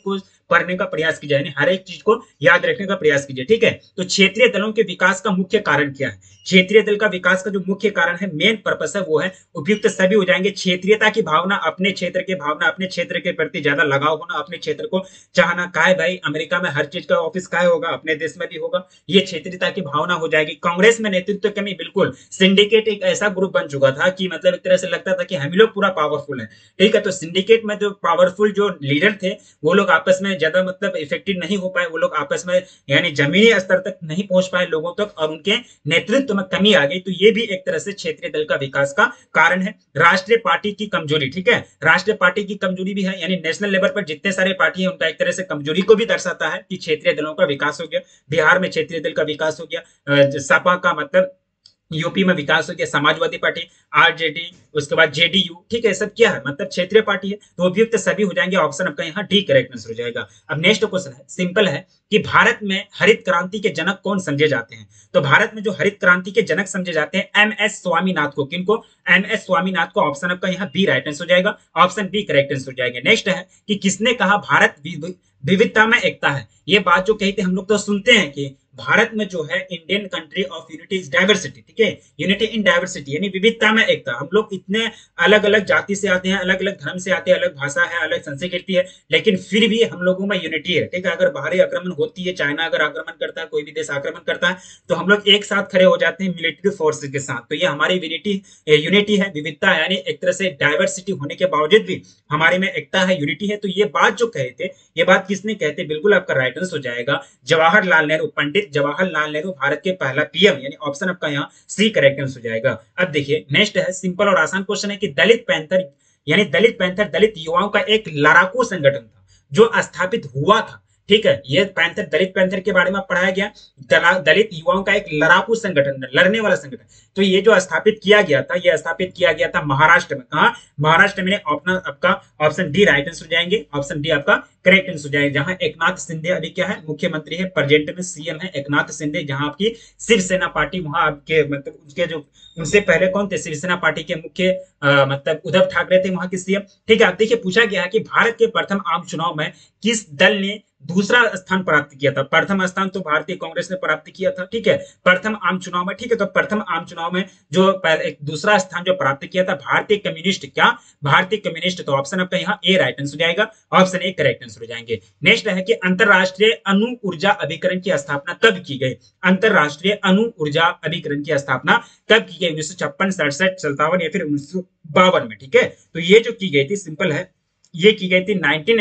पढ़ने का प्रयास कीजिए, यानी हर एक चीज को याद रखने का प्रयास कीजिए, ठीक है। तो क्षेत्रीय दलों के विकास का मुख्य कारण क्या है? क्षेत्रीय दल का विकास का जो मुख्य कारण है, मेन पर्पस है, वो है उपयुक्त सभी हो जाएंगे। क्षेत्रीयता की भावना, अपने क्षेत्र की भावना, अपने क्षेत्र के प्रति ज्यादा लगाव होना, अपने क्षेत्र को चाहना। काहे भाई, अमेरिका में हर चीज का ऑफिस काहे होगा, अपने देश में भी होगा। ये क्षेत्रीयता की भावना हो जाएगी। कांग्रेस में नेतृत्व कमी, बिल्कुल सिंडिकेट एक ऐसा ग्रुप बन चुका था कि मतलब एक तरह से लगता था कि हम लोग पूरा पावरफुल है, ठीक है। तो सिंडिकेट में जो पावरफुल जो लीडर थे, वो लोग आपस में ज्यादा मतलब इफेक्टिव नहीं हो पाए, वो लोग आपस में यानी जमीनी स्तर तक नहीं पहुंच पाए लोगों तक, और उनके नेतृत्व में कमी आ गई। तो ये भी एक तरह से क्षेत्रीय दल का विकास का कारण है। राष्ट्रीय पार्टी की कमजोरी, ठीक है, राष्ट्रीय पार्टी की कमजोरी भी है, यानी नेशनल लेवल पर जितने सारे पार्टी है उनका एक तरह से कमजोरी को भी दर्शाता है कि क्षेत्रीय दलों का विकास हो गया। बिहार में क्षेत्रीय दल का विकास हो गया, सपा का मतलब यूपी में विकास हो गया, समाजवादी पार्टी, आरजेडी, उसके बाद जेडीयू, ठीक है, सब क्या है मतलब क्षेत्रीय पार्टी है। तो उपयुक्त सभी हो जाएंगे, ऑप्शन आपका यहाँ डी करेक्ट आंसर हो जाएगा। अब नेक्स्ट क्वेश्चन है, सिंपल है कि भारत में हरित क्रांति के जनक कौन समझे जाते हैं? तो भारत में जो हरित क्रांति के जनक समझे जाते हैं, एम एस स्वामीनाथ को। किनको? एम एस स्वामीनाथ को। ऑप्शन आपका यहाँ बी राइट आंसर हो जाएगा, ऑप्शन बी करेक्ट आंसर हो जाएगा। नेक्स्ट है कि किसने कहा भारत विविधता में एकता है? ये बात जो कही थी हम लोग तो सुनते हैं कि भारत में जो है Indian country of unity is diversity, ठीक है, यूनिटी इन डाइवर्सिटी, यानी विविधता में एकता। हम लोग इतने अलग अलग जाति से आते हैं, अलग अलग धर्म से आते हैं, अलग भाषा है, अलग संस्कृति है, लेकिन फिर भी हम लोगों में यूनिटी है, ठीक है। अगर बाहरी आक्रमण होती है, चाइना अगर आक्रमण करता है, कोई भी देश आक्रमण करता है, तो हम लोग एक साथ खड़े हो जाते हैं मिलिट्री फोर्स के साथ। तो ये हमारी यूनिटी है, विविधता है, यानी एक तरह से डाइवर्सिटी होने के बावजूद भी हमारे में एकता है, यूनिटी है। तो ये बात जो कहे थे, ये बात किसने कहते? बिल्कुल आपका राइट आंसर हो जाएगा जवाहरलाल नेहरू, पंडित जवाहरलाल नेहरू, भारत के पहला पीएम, यानी ऑप्शन आपका यहाँ सी करेक्ट आंसर हो जाएगा। अब देखिए नेक्स्ट है, सिंपल और आसान क्वेश्चन है कि दलित पैंथर, यानी दलित पैंथर दलित युवाओं का एक लड़ाकू संगठन था जो स्थापित हुआ था, ठीक है। ये पैंथर, दलित पैंथर के बारे में पढ़ाया गया, दलित युवाओं का एक लड़ाकू संगठन, लड़ने वाला संगठन। तो ये जो स्थापित किया गया था, ये स्थापित किया गया था महाराष्ट्र में। कहा? महाराष्ट्र में। आपका ऑप्शन डी राइट आंसर हो जाएंगे, ऑप्शन डी आपका करेक्ट आंसर हो जाएगा। जहां एकनाथ शिंदे अभी क्या है, मुख्यमंत्री है, प्रेजेंट में सीएम है एकनाथ शिंदे। जहां आपकी शिवसेना पार्टी, वहां आपके मतलब उसके जो उनसे पहले कौन थे, शिवसेना पार्टी के मुख्य मतलब उद्धव ठाकरे थे वहां के सीएम, ठीक है। आप देखिए पूछा गया है कि भारत के प्रथम आम चुनाव में किस दल ने दूसरा स्थान प्राप्त किया था? प्रथम स्थान तो भारतीय कांग्रेस ने प्राप्त किया था, ठीक है, प्रथम आम चुनाव में, ठीक है। तो प्रथम आम चुनाव में जो एक दूसरा स्थान जो प्राप्त किया था, भारतीय कम्युनिस्ट, क्या भारतीय कम्युनिस्ट? तो ऑप्शन आपका यहाँ ए राइट आंसर हो जाएगा, ऑप्शन ए करेक्ट आंसर हो जाएंगे। नेक्स्ट है कि अंतरराष्ट्रीय अणु ऊर्जा अभिकरण की स्थापना कब की गई? अंतरराष्ट्रीय अणु ऊर्जा अभिकरण की स्थापना कब की गई? 1956, 67, 57 या फिर 1952 में, ठीक है। तो ये जो की गई थी, सिंपल है, ये की गई थी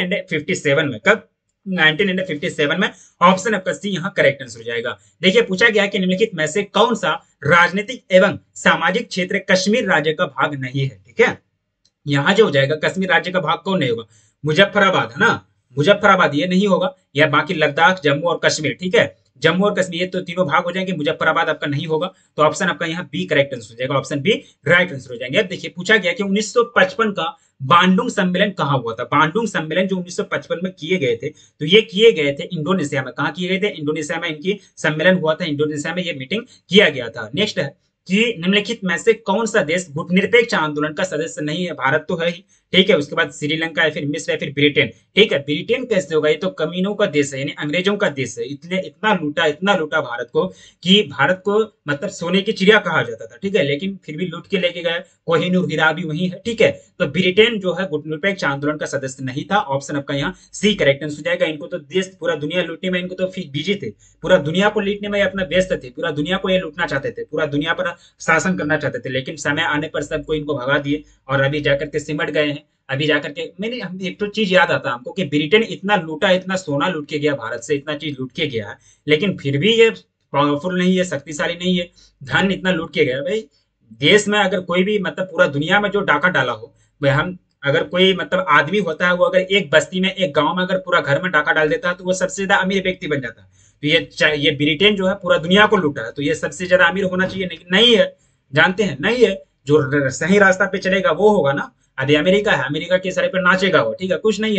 1957 में। कब? 1957 में। ऑप्शन आपका सी यहाँ करेक्ट आंसर हो जाएगा। देखिए पूछा गया कि निम्नलिखित में से कौन सा राजनीतिक एवं सामाजिक क्षेत्र कश्मीर राज्य का भाग नहीं है, ठीक है। यहाँ जो हो जाएगा कश्मीर राज्य का भाग कौन नहीं होगा? मुजफ्फराबाद, है ना, मुजफ्फराबाद ये नहीं होगा, या बाकी लद्दाख, जम्मू और कश्मीर, ठीक है, जम्मू और कश्मीर, ये तो तीनों भाग हो जाएंगे, मुजफ्फराबाद आपका नहीं होगा। तो ऑप्शन आपका यहाँ बी करेक्ट आंसर हो जाएगा, ऑप्शन बी राइट आंसर हो जाएंगे। अब देखिए पूछा गया कि 1955 का बांडुंग सम्मेलन कहाँ हुआ था? बांडुंग सम्मेलन जो 1955 में किए गए थे, तो ये किए गए थे इंडोनेशिया में। कहाँ किए गए थे? इंडोनेशिया में इनकी सम्मेलन हुआ था, इंडोनेशिया में ये मीटिंग किया गया था। नेक्स्ट है कि निम्नलिखित में से कौन सा देश गुटनिरपेक्ष आंदोलन का सदस्य नहीं है? भारत तो है ही, ठीक है, उसके बाद श्रीलंका है, फिर मिस्र है, फिर ब्रिटेन, ठीक है। ब्रिटेन कैसे होगा? ये तो कमीनों का देश है, यानी अंग्रेजों का देश है। इतना लूटा भारत को कि भारत को मतलब सोने की चिड़िया कहा जाता था, ठीक है, लेकिन फिर भी लूट के लेके गए। कोहिनूर हीरा भी वही है, ठीक है। तो ब्रिटेन जो है गुटनिरपेक्ष आंदोलन का सदस्य नहीं था, ऑप्शन आपका यहाँ सी करेक्ट आंसर हो जाएगा। इनको तो देश पूरा दुनिया लूटने में, इनको तो बिजी थे, पूरा दुनिया को लूटने में अपना व्यस्त थे, पूरा दुनिया को ये लूटना चाहते थे, पूरा दुनिया पर शासन करना चाहते थे, लेकिन समय आने पर सबको इनको भगा दिए और अभी जाकर के सिमट गए हैं। अभी जाकर के मैंने हम एक तो चीज याद आता हमको कि ब्रिटेन इतना लूटा, इतना सोना लूट के गया भारत से, इतना चीज लूट के गया है, लेकिन फिर भी ये पावरफुल नहीं है, शक्तिशाली नहीं है। धन इतना लूट के गया भाई। देश में अगर कोई भी मतलब पूरा दुनिया में जो डाका डाला हो, भाई हम अगर कोई मतलब आदमी होता है, वो अगर एक बस्ती में, एक गांव में अगर पूरा घर में डाका डाल देता है, तो वो सबसे ज्यादा अमीर व्यक्ति बन जाता है। तो ये ब्रिटेन जो है पूरा दुनिया को लूटा है, तो ये सबसे ज्यादा अमीर होना चाहिए, लेकिन नहीं है, जानते हैं नहीं है। जो सही रास्ता पे चलेगा वो होगा ना। अभी अमेरिका है, अमेरिका के सर पर नाचेगा वो, ठीक है, कुछ नहीं है अभी,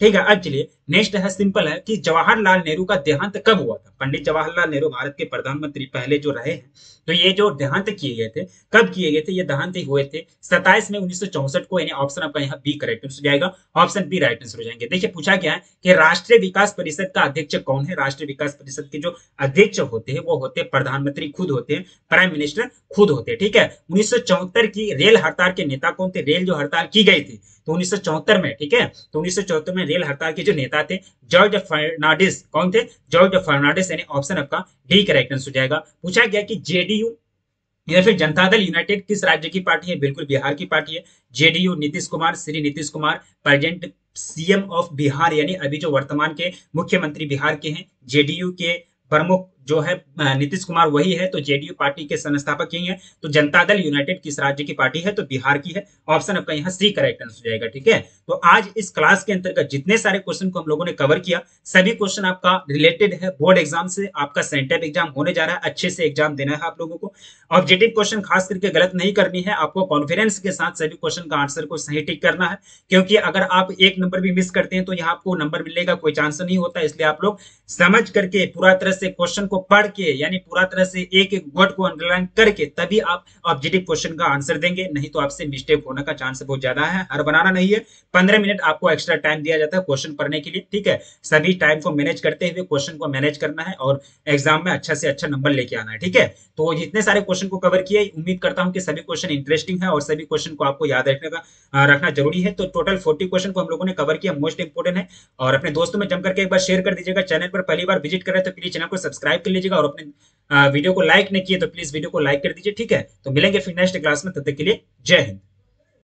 ठीक है। अब चलिए नेक्स्ट है, सिंपल है कि जवाहरलाल नेहरू का देहांत कब हुआ था। पंडित जवाहरलाल नेहरू भारत के प्रधानमंत्री पहले जो रहे हैं, तो ये जो देहांत किए गए थे, कब किए गए थे, ये देहांत हुए थे 27 मई 1964 को, यानी ऑप्शन आपका यहाँ बी करेक्ट आंसर हो जाएगा, ऑप्शन बी राइट आंसर हो जाएंगे। देखिए पूछा गया है कि राष्ट्रीय विकास परिषद का अध्यक्ष कौन है। राष्ट्रीय विकास परिषद के जो अध्यक्ष होते हैं वो होते हैं प्रधानमंत्री खुद होते हैं, प्राइम मिनिस्टर खुद होते हैं, ठीक है। 1974 की रेल हड़ताल के नेता कौन थे। रेल जो हड़ताल की गई थी तो 1974 में, ठीक है, तो 1974 में रेल हड़ताल के जो नेता थे जॉर्ज फर्नांडिस, कौन थे, जॉर्ज फर्नांडिस, यानी ऑप्शन आपका डी करेक्ट आंसर हो जाएगा। पूछा गया कि जेडीयू या फिर जनता दल यूनाइटेड किस राज्य की पार्टी है। बिल्कुल बिहार की पार्टी है। JDU Nitish Kumar, Shri Nitish Kumar present CM of Bihar, यानी अभी जो वर्तमान के मुख्यमंत्री बिहार के हैं। जेडीयू के प्रमुख जो है नीतीश कुमार वही है, तो जेडीयू पार्टी के संस्थापक यही है। तो जनता दल यूनाइटेड किस राज्य की पार्टी है, तो बिहार की है। ऑप्शन आपका यहाँ सी करेक्ट आंसर हो जाएगा, ठीक है। तो आज इस क्लास के अंतर्गत जितने सारे क्वेश्चन को हम लोगों ने कवर किया, सभी क्वेश्चन आपका रिलेटेड है बोर्ड एग्जाम से। आपका सेंटर एग्जाम होने जा रहा है, अच्छे से एग्जाम देना है आप लोगों को। ऑब्जेक्टिव क्वेश्चन खास करके गलत नहीं करनी है, आपको कॉन्फिडेंस के साथ सभी क्वेश्चन का आंसर को सही टिक करना है, क्योंकि अगर आप एक नंबर भी मिस करते हैं तो यहाँ आपको नंबर मिलने का कोई चांस नहीं होता। इसलिए आप लोग समझ करके पूरा तरह से क्वेश्चन को पढ़ के, यानी पूरा तरह से एक एक वर्ड को अंडरलाइन करके तभी आप ऑब्जेक्टिव क्वेश्चन का आंसर देंगे, नहीं तो आपसे मिस्टेक होने का चांस बहुत ज्यादा है। हर बनाना नहीं है, 15 मिनट आपको एक्स्ट्रा टाइम दिया जाता है क्वेश्चन पढ़ने के लिए, ठीक है। सभी टाइम को मैनेज करते हुए क्वेश्चन को मैनेज करना है और एग्जाम में अच्छा से अच्छा नंबर लेके आना है, ठीक है। तो जितने सारे क्वेश्चन को कवर किया, उम्मीद करता हूं कि सभी क्वेश्चन इंटरेस्टिंग है और सभी क्वेश्चन को आपको याद रखना जरूरी है। तो टोटल 40 क्वेश्चन को हम लोगों ने कवर किया, मोस्ट इंपोर्टेंट है। और अपने दोस्तों में जम करके एक बार शेयर कर दीजिएगा। चैनल पर पहली बार विजिट कर रहे हैं तो प्लीज चैनल को सब्सक्राइब कर लीजिएगा, और अपने वीडियो को लाइक नहीं किए तो प्लीज वीडियो को लाइक कर दीजिए, ठीक है। तो मिलेंगे फिर नेक्स्ट क्लास में, तब तक के लिए जय हिंद।